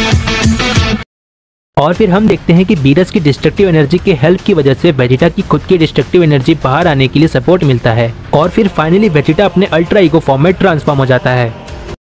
और फिर हम देखते हैं कि बीरस की डिस्ट्रक्टिव एनर्जी के हेल्प की वजह से वेजिटा की खुद की डिस्ट्रक्टिव एनर्जी बाहर आने के लिए सपोर्ट मिलता है और फिर फाइनली वेजिटा अपने अल्ट्रा ईगो फॉर्म में ट्रांसफॉर्म हो जाता है।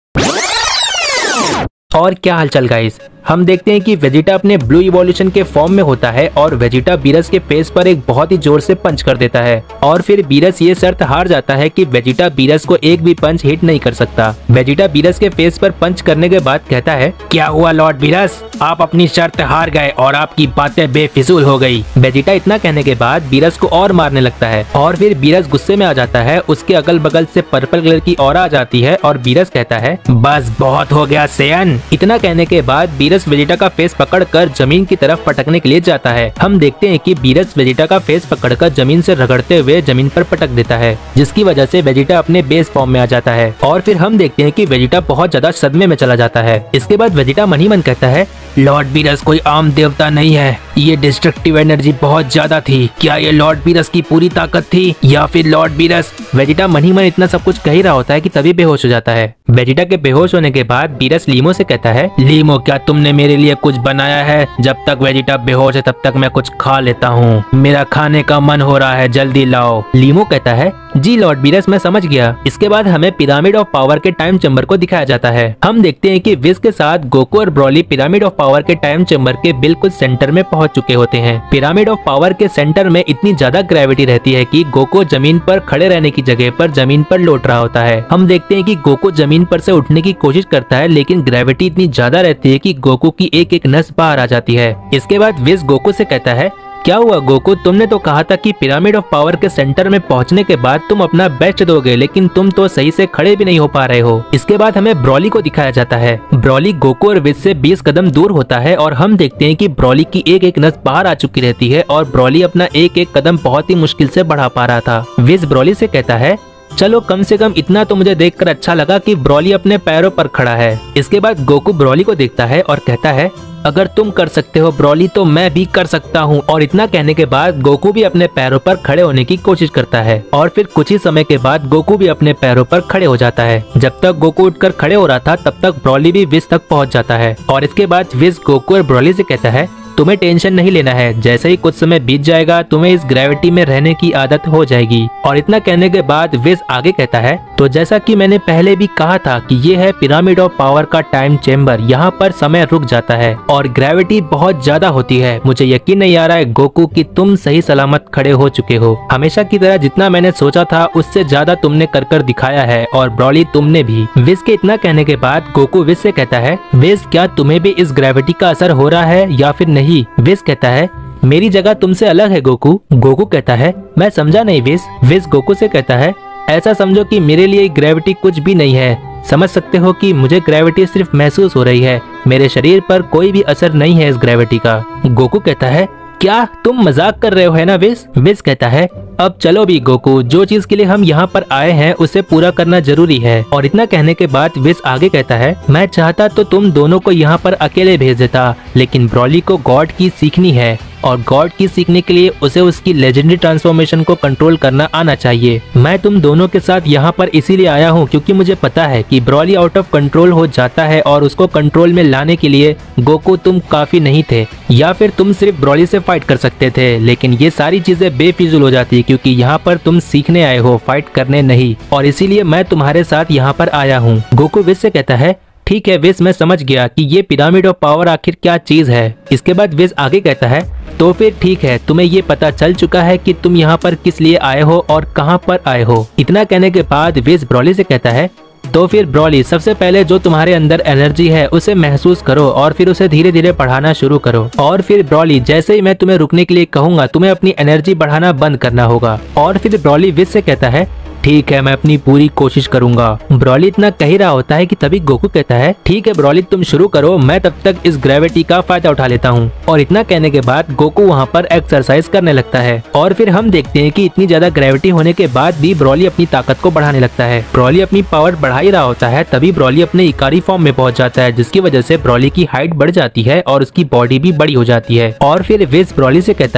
और क्या हालचाल गाइस, हम देखते हैं कि वेजिटा अपने ब्लू इवोल्यूशन के फॉर्म में होता है और वेजिटा बीरस के फेस पर एक बहुत ही जोर से पंच कर देता है और फिर बीरस ये शर्त हार जाता है कि वेजिटा बीरस को एक भी पंच हिट नहीं कर सकता। वेजिटा बीरस के फेस पर पंच करने के बाद कहता है, क्या हुआ लॉर्ड बीरस, आप अपनी शर्त हार गए और आपकी बातें बेफिजूल हो गई। वेजिटा इतना कहने के बाद बीरस को और मारने लगता है और फिर बीरस गुस्से में आ जाता है। उसके अगल बगल से पर्पल कलर की ऑरा आ जाती है और बीरस कहता है, बस बहुत हो गया सेयन। इतना कहने के बाद बीरस वेजिटा का फेस पकड़कर जमीन की तरफ पटकने के लिए जाता है। हम देखते हैं कि बीरस वेजिटा का फेस पकड़कर जमीन से रगड़ते हुए जमीन पर पटक देता है, जिसकी वजह से वेजिटा अपने बेस फॉर्म में आ जाता है और फिर हम देखते हैं कि वेजिटा बहुत ज्यादा सदमे में चला जाता है। इसके बाद वेजिटा मन ही मन कहता है, लॉर्ड बीरस कोई आम देवता नहीं है, ये डिस्ट्रक्टिव एनर्जी बहुत ज्यादा थी। क्या ये लॉर्ड बीरस की पूरी ताकत थी या फिर लॉर्ड बीरस? वेजिटा मन ही मन इतना सब कुछ कह ही रहा होता है कि तभी बेहोश हो जाता है। वेजिटा के बेहोश होने के बाद बीरस लीमो से कहता है, लीमो क्या तुमने मेरे लिए कुछ बनाया है? जब तक वेजिटा बेहोश है तब तक मैं कुछ खा लेता हूँ, मेरा खाने का मन हो रहा है, जल्दी लाओ। लीमो कहता है, जी लॉर्ड बीरस मैं समझ गया। इसके बाद हमें पिरामिड ऑफ पावर के टाइम चेम्बर को दिखाया जाता है। हम देखते हैं कि विज के साथ गोकू और ब्रॉली पिरामिड ऑफ पावर के टाइम चेम्बर के बिल्कुल सेंटर में पहुंच चुके होते हैं। पिरामिड ऑफ पावर के सेंटर में इतनी ज्यादा ग्रेविटी रहती है कि गोकू जमीन पर खड़े रहने की जगह पर जमीन पर लौट रहा होता है। हम देखते हैं कि गोकू जमीन पर से उठने की कोशिश करता है, लेकिन ग्रेविटी इतनी ज्यादा रहती है कि गोकू की एक एक नस बाहर आ जाती है। इसके बाद विज गोकू से कहता है, क्या हुआ गोकू, तुमने तो कहा था कि पिरामिड ऑफ पावर के सेंटर में पहुंचने के बाद तुम अपना बेस्ट दोगे, लेकिन तुम तो सही से खड़े भी नहीं हो पा रहे हो। इसके बाद हमें ब्रॉली को दिखाया जाता है। ब्रॉली गोकू और विज से 20 कदम दूर होता है और हम देखते हैं कि ब्रॉली की एक एक नस बाहर आ चुकी रहती है और ब्रॉली अपना एक एक कदम बहुत ही मुश्किल से बढ़ा पा रहा था। विज ब्रॉली से कहता है, चलो कम से कम इतना तो मुझे देखकर अच्छा लगा कि ब्रॉली अपने पैरों पर खड़ा है। इसके बाद गोकू ब्रॉली को देखता है और कहता है, अगर तुम कर सकते हो ब्रॉली तो मैं भी कर सकता हूँ। और इतना कहने के बाद गोकू भी अपने पैरों पर खड़े होने की कोशिश करता है और फिर कुछ ही समय के बाद गोकू भी अपने पैरों पर खड़े हो जाता है। जब तक गोकू उठकर खड़े हो रहा था तब तक ब्रॉली भी विज तक पहुँच जाता है और इसके बाद विज गोकू और ब्रॉली से कहता है, तुम्हें टेंशन नहीं लेना है, जैसे ही कुछ समय बीत जाएगा तुम्हें इस ग्रेविटी में रहने की आदत हो जाएगी। और इतना कहने के बाद विज आगे कहता है, तो जैसा कि मैंने पहले भी कहा था कि ये है पिरामिड ऑफ पावर का टाइम चेम्बर, यहाँ पर समय रुक जाता है और ग्रेविटी बहुत ज्यादा होती है। मुझे यकीन नहीं आ रहा है गोकू कि तुम सही सलामत खड़े हो चुके हो। हमेशा की तरह जितना मैंने सोचा था उससे ज्यादा तुमने कर दिखाया है और ब्रॉली तुमने भी। विज के इतना कहने के बाद गोकू विज से कहता है, विज क्या तुम्हें भी इस ग्रेविटी का असर हो रहा है या फिर नहीं? विज कहता है, मेरी जगह तुमसे अलग है गोकू। गोकू कहता है, मैं समझा नहीं विज। विज गोकू से कहता है, ऐसा समझो कि मेरे लिए ग्रेविटी कुछ भी नहीं है। समझ सकते हो कि मुझे ग्रेविटी सिर्फ महसूस हो रही है, मेरे शरीर पर कोई भी असर नहीं है इस ग्रेविटी का। गोकू कहता है, क्या तुम मजाक कर रहे हो है ना विज? विज कहता है, अब चलो भी गोकू, जो चीज के लिए हम यहाँ पर आए हैं उसे पूरा करना जरूरी है। और इतना कहने के बाद विज आगे कहता है, मैं चाहता तो तुम दोनों को यहाँ पर अकेले भेज देता, लेकिन ब्रॉली को गॉड की सीखनी है और गॉड की सीखने के लिए उसे उसकी लेजेंडरी ट्रांसफॉर्मेशन को कंट्रोल करना आना चाहिए। मैं तुम दोनों के साथ यहाँ पर इसीलिए आया हूँ क्योंकि मुझे पता है कि ब्रॉली आउट ऑफ कंट्रोल हो जाता है और उसको कंट्रोल में लाने के लिए गोकू तुम काफी नहीं थे, या फिर तुम सिर्फ ब्रॉली से फाइट कर सकते थे, लेकिन ये सारी चीजें बेफिजूल हो जाती क्योंकि यहाँ पर तुम सीखने आए हो, फाइट करने नहीं, और इसीलिए मैं तुम्हारे साथ यहाँ पर आया हूँ। गोकू विज से कहता है, ठीक है विज, मैं समझ गया कि ये पिरामिड ऑफ पावर आखिर क्या चीज है। इसके बाद विज आगे कहता है, तो फिर ठीक है, तुम्हें ये पता चल चुका है कि तुम यहाँ पर किस लिए आए हो और कहाँ पर आए हो। इतना कहने के बाद विज ब्रॉली से कहता है, तो फिर ब्रॉली सबसे पहले जो तुम्हारे अंदर एनर्जी है उसे महसूस करो और फिर उसे धीरे धीरे बढ़ाना शुरू करो। और फिर ब्रॉली जैसे ही मैं तुम्हें रुकने के लिए कहूंगा तुम्हें अपनी एनर्जी बढ़ाना बंद करना होगा। और फिर ब्रॉली विज से कहता है, ठीक है, मैं अपनी पूरी कोशिश करूंगा। ब्रॉली इतना कह रहा होता है कि तभी गोकू कहता है, ठीक है ब्रॉली तुम शुरू करो, मैं तब तक इस ग्रेविटी का फायदा उठा लेता हूँ। और इतना कहने के बाद गोकू वहाँ पर एक्सरसाइज करने लगता है और फिर हम देखते हैं कि इतनी ज्यादा ग्रेविटी होने के बाद भी ब्रॉली अपनी ताकत को बढ़ाने लगता है। ब्रॉली अपनी पावर बढ़ा ही रहा होता है तभी ब्रॉली अपने इकारी फॉर्म में पहुंच जाता है, जिसकी वजह से ब्रॉली की हाइट बढ़ जाती है और उसकी बॉडी भी बड़ी हो जाती है। और फिर विज ब्रॉली से कहता है,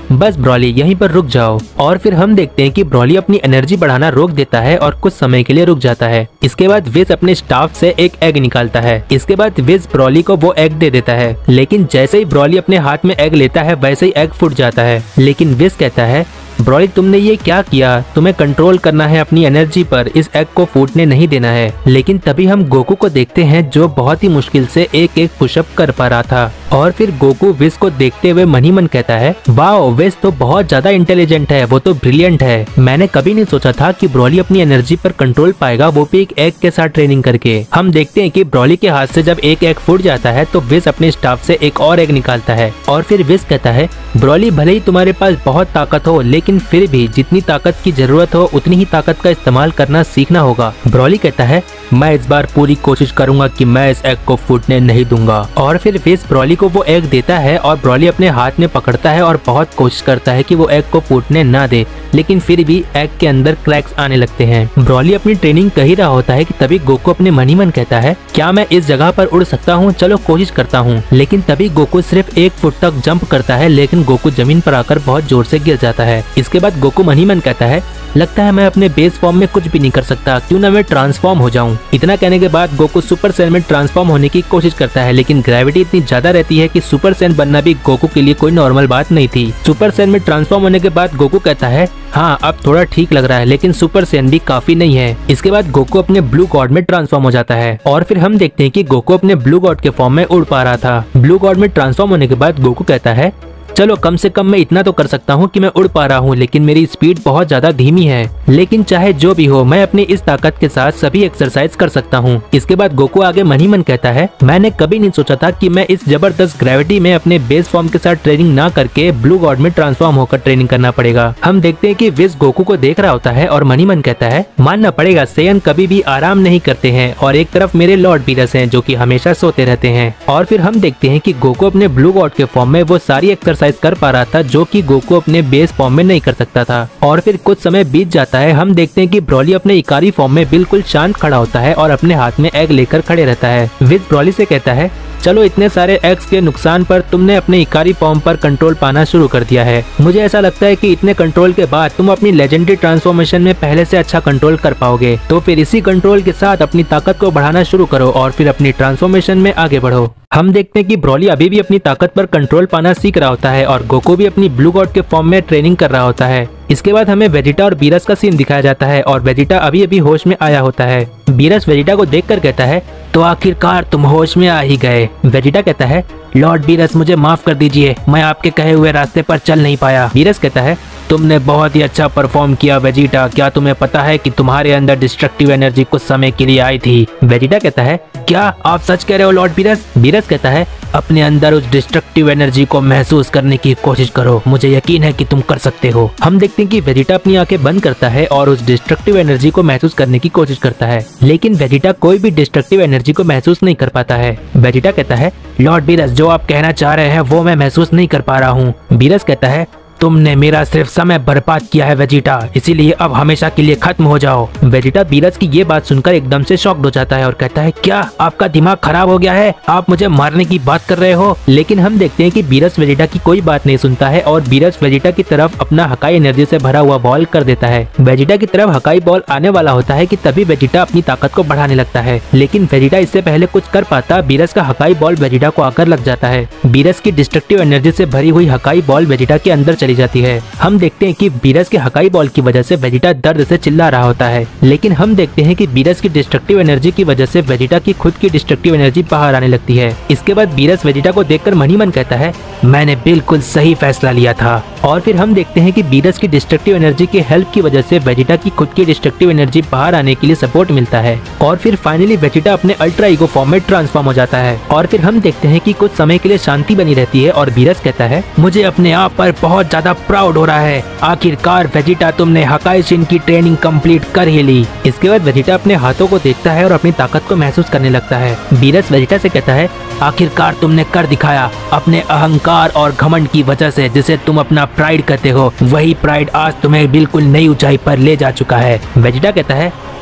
बस ब्रॉली यहीं पर रुक जाओ। और फिर हम देखते हैं कि ब्रॉली अपनी एनर्जी बढ़ाना रोक देता है और कुछ समय के लिए रुक जाता है। इसके बाद विज अपने स्टाफ से एक एग निकालता है। इसके बाद विज ब्रॉली को वो एग दे देता है, लेकिन जैसे ही ब्रॉली अपने हाथ में एग लेता है वैसे ही एग फूट जाता है। लेकिन विज कहता है, ब्रॉली तुमने ये क्या किया, तुम्हें कंट्रोल करना है अपनी एनर्जी पर, इस एग को फूटने नहीं देना है। लेकिन तभी हम गोकू को देखते हैं जो बहुत ही मुश्किल से एक एक पुशअप कर पा रहा था। और फिर गोकू विज को देखते हुए मन ही मन कहता है, वाओ विज तो बहुत ज्यादा इंटेलिजेंट है, वो तो ब्रिलियंट है। मैंने कभी नहीं सोचा था कि ब्रॉली अपनी एनर्जी पर कंट्रोल पाएगा, वो भी एक एग के साथ ट्रेनिंग करके। हम देखते हैं कि ब्रॉली के हाथ से जब एक एग फूट जाता है तो विज अपने स्टाफ से एक और एग निकालता है। और फिर विज कहता है, ब्रॉली भले ही तुम्हारे पास बहुत ताकत हो, लेकिन फिर भी जितनी ताकत की जरूरत हो उतनी ही ताकत का इस्तेमाल करना सीखना होगा। ब्रॉली कहता है, मैं इस बार पूरी कोशिश करूंगा कि मैं इस एग को फूटने नहीं दूंगा। और फिर विज ब्रॉली को वो एग देता है और ब्रॉली अपने हाथ में पकड़ता है और बहुत कोशिश करता है कि वो एग को फूटने ना दे, लेकिन फिर भी एग के अंदर क्रैक्स आने लगते हैं। ब्रॉली अपनी ट्रेनिंग कर ही रहा होता है कि तभी गोकू अपने मन ही मन कहता है, क्या मैं इस जगह पर उड़ सकता हूँ, चलो कोशिश करता हूँ। लेकिन तभी गोकू सिर्फ 1 फुट तक जंप करता है, लेकिन गोकू जमीन पर आकर बहुत जोर से गिर जाता है। इसके बाद गोकू मन ही मन कहता है, लगता है मैं अपने बेस फॉर्म में कुछ भी नहीं कर सकता, क्यों ना मैं ट्रांसफॉर्म हो जाऊं। इतना कहने के बाद गोकू सुपर सैन में ट्रांसफॉर्म होने की कोशिश करता है, लेकिन ग्रेविटी इतनी ज्यादा रहती है कि सुपर सैन बनना भी गोकू के लिए कोई नॉर्मल बात नहीं थी। सुपर सैन में ट्रांसफॉर्म होने के बाद गोकू कहता है, हाँ अब थोड़ा ठीक लग रहा है, लेकिन सुपर सैन भी काफी नहीं है। इसके बाद गोकू अपने ब्लू गॉड में ट्रांसफॉर्म हो जाता है और फिर हम देखते हैं कि गोकू अपने ब्लू गॉड के फॉर्म में उड़ पा रहा था। ब्लू गॉड में ट्रांसफॉर्म होने के बाद गोकू कहता है, चलो कम से कम मैं इतना तो कर सकता हूँ कि मैं उड़ पा रहा हूँ, लेकिन मेरी स्पीड बहुत ज्यादा धीमी है। लेकिन चाहे जो भी हो, मैं अपनी इस ताकत के साथ सभी एक्सरसाइज कर सकता हूँ। इसके बाद गोकू आगे मन ही मन कहता है, मैंने कभी नहीं सोचा था कि मैं इस जबरदस्त ग्रेविटी में अपने बेस फॉर्म के साथ ट्रेनिंग ना करके ब्लू गॉड में ट्रांसफॉर्म होकर ट्रेनिंग करना पड़ेगा। हम देखते हैं कि विज गोकू को देख रहा होता है और मन ही मन कहता है, मानना पड़ेगा सेयन कभी भी आराम नहीं करते हैं, और एक तरफ मेरे लॉर्ड बीरस हैं जो कि हमेशा सोते रहते हैं। और फिर हम देखते हैं कि गोकू अपने ब्लू गॉड के फॉर्म में वो सारी एक्सरसाइज कर पा रहा था जो कि गोकू अपने बेस फॉर्म में नहीं कर सकता था। और फिर कुछ समय बीत जाता है। हम देखते हैं कि ब्रॉली अपने इकारी फॉर्म में बिल्कुल शांत खड़ा होता है और अपने हाथ में एग लेकर खड़े रहता है। विज ब्रॉली से कहता है, चलो इतने सारे एग्स के नुकसान पर तुमने अपने इकारी फॉर्म पर कंट्रोल पाना शुरू कर दिया है। मुझे ऐसा लगता है कि इतने कंट्रोल के बाद तुम अपनी लेजेंडरी ट्रांसफॉर्मेशन में पहले से अच्छा कंट्रोल कर पाओगे। तो फिर इसी कंट्रोल के साथ अपनी ताकत को बढ़ाना शुरू करो और फिर अपनी ट्रांसफॉर्मेशन में आगे बढ़ो। हम देखते हैं कि ब्रॉली अभी भी अपनी ताकत पर कंट्रोल पाना सीख रहा होता है और गोकू भी अपनी ब्लू गॉड के फॉर्म में ट्रेनिंग कर रहा होता है। इसके बाद हमें वेजिटा और बीरस का सीन दिखाया जाता है और वेजिटा अभी अभी होश में आया होता है। बीरस वेजिटा को देखकर कहता है, तो आखिरकार तुम होश में आ ही गए। वेजिटा कहता है, लॉर्ड बीरस मुझे माफ कर दीजिए, मैं आपके कहे हुए रास्ते पर चल नहीं पाया। बीरस कहता है, तुमने बहुत ही अच्छा परफॉर्म किया वेजिटा, क्या तुम्हें पता है कि तुम्हारे अंदर डिस्ट्रक्टिव एनर्जी कुछ समय के लिए आई थी। वेजिटा कहता है, क्या आप सच कह रहे हो लॉर्ड बीरस? बीरस कहता है, अपने अंदर उस डिस्ट्रक्टिव एनर्जी को महसूस करने की कोशिश करो, मुझे यकीन है कि तुम कर सकते हो। हम देखते हैं कि वेजिटा अपनी आंखें बंद करता है और उस डिस्ट्रक्टिव एनर्जी को महसूस करने की कोशिश करता है, लेकिन वेजिटा कोई भी डिस्ट्रक्टिव एनर्जी को महसूस नहीं कर पाता है। वेजिटा कहता है, लॉर्ड बीरस जो आप कहना चाह रहे हैं वो मैं महसूस नहीं कर पा रहा हूँ। बीरस कहता है, तुमने मेरा सिर्फ समय बर्बाद किया है वेजिटा, इसीलिए अब हमेशा के लिए खत्म हो जाओ। वेजिटा बीरस की ये बात सुनकर एकदम से शॉक्ड हो जाता है और कहता है, क्या आपका दिमाग खराब हो गया है? आप मुझे मारने की बात कर रहे हो? लेकिन हम देखते हैं कि बीरस वेजिटा की कोई बात नहीं सुनता है और बीरस वेजिटा की तरफ अपना हकाई एनर्जी से भरा हुआ बॉल कर देता है। वेजिटा की तरफ हकाई बॉल आने वाला होता है कि तभी वेजिटा अपनी ताकत को बढ़ाने लगता है, लेकिन वेजिटा इससे पहले कुछ कर पाता, बीरस का हकाई बॉल वेजिटा को आकर लग जाता है। बीरस की डिस्ट्रक्टिव एनर्जी से भरी हुई हकाई बॉल वेजिटा के अंदर चली जाती है। हम देखते हैं कि बीरस के हकाई बॉल की वजह से वेजिटा दर्द से चिल्ला रहा होता है, लेकिन हम देखते हैं कि बीरस की डिस्ट्रक्टिव एनर्जी की वजह से वेजिटा की खुद की डिस्ट्रक्टिव एनर्जी बाहर आने लगती है। इसके बाद बीरस वेजिटा को देखकर मन ही मन कहता है, मैंने बिल्कुल सही फैसला लिया था। और फिर हम देखते हैं कि बीरस की डिस्ट्रक्टिव एनर्जी की हेल्प की वजह से वेजिटा की खुद की डिस्ट्रक्टिव एनर्जी बाहर आने के लिए सपोर्ट मिलता है और फिर फाइनली वेजिटा अपने अल्ट्रा ईगो फॉर्म में ट्रांसफॉर्म हो जाता है। और फिर हम देखते हैं कि कुछ समय के लिए शांति बनी रहती है और बीरस कहता है, मुझे अपने आप पर बहुत ज्यादा प्राउड हो रहा है, आखिरकार वेजिटा तुमने हकाई शिन की ट्रेनिंग कंप्लीट कर ही ली। इसके बाद वेजिटा अपने हाथों को देखता है और अपनी ताकत को महसूस करने लगता है। बीरस वेजिटा से कहता है, आखिरकार तुमने कर दिखाया, अपने अहंकार और घमंड की वजह से जिसे तुम अपना प्राइड कहते हो, वही प्राइड आज तुम्हें बिल्कुल नई ऊंचाई पर ले जा चुका है। वेजिटा कहता है,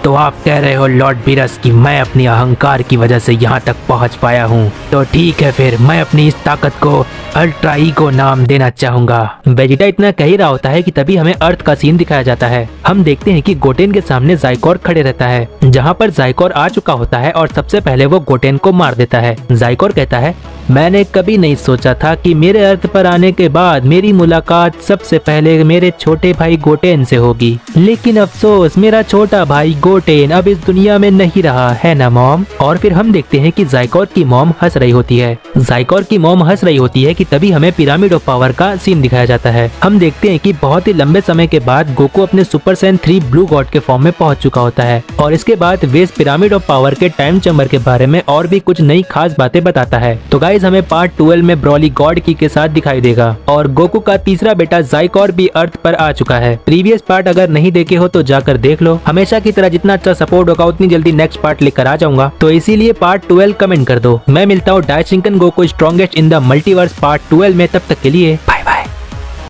तो आप कह रहे हो लॉर्ड बीरस कि मैं अपनी अहंकार की वजह से यहाँ तक पहुँच पाया हूँ, तो ठीक है फिर मैं अपनी इस ताकत को अल्ट्रा ईगो नाम देना चाहूंगा। वेजिटा इतना कह ही रहा होता है कि तभी हमें अर्थ का सीन दिखाया जाता है। हम देखते हैं कि गोटेन के सामने जाइकोर खड़े रहता है, जहाँ पर जाइकोर आ चुका होता है और सबसे पहले वो गोटेन को मार देता है। जाइकोर कहता है, मैंने कभी नहीं सोचा था कि मेरे अर्थ पर आने के बाद मेरी मुलाकात सबसे पहले मेरे छोटे भाई गोटेन से होगी, लेकिन अफसोस मेरा छोटा भाई गोटेन अब इस दुनिया में नहीं रहा है ना मॉम। और फिर हम देखते हैं कि जाइकोर की मॉम हंस रही होती है। जाइकोर की मॉम हंस रही होती है कि तभी हमें पिरामिड ऑफ पावर का सीन दिखाया जाता है। हम देखते हैं कि बहुत ही लंबे समय के बाद गोकू अपने सुपर सैयन 3 ब्लू गॉड के फॉर्म में पहुंच चुका होता है और इसके बाद वे इस पिरामिड ऑफ पावर के टाइम चैम्बर के बारे में और भी कुछ नई खास बातें बताता है। तो गाइस हमें पार्ट 12 में ब्रॉली गॉड की के साथ दिखाई देगा और गोकू का तीसरा बेटा जाइकोर भी अर्थ पर आ चुका है। प्रीवियस पार्ट अगर नहीं देखे हो तो जाकर देख लो। हमेशा की तरह जितना अच्छा सपोर्ट होगा उतनी जल्दी नेक्स्ट पार्ट लेकर आ जाऊंगा, तो इसीलिए पार्ट 12 कमेंट कर दो। मैं मिलता हूँ Daishinkan Goku strongest in the multiverse part 12 में, तब तक के लिए बाय बाय।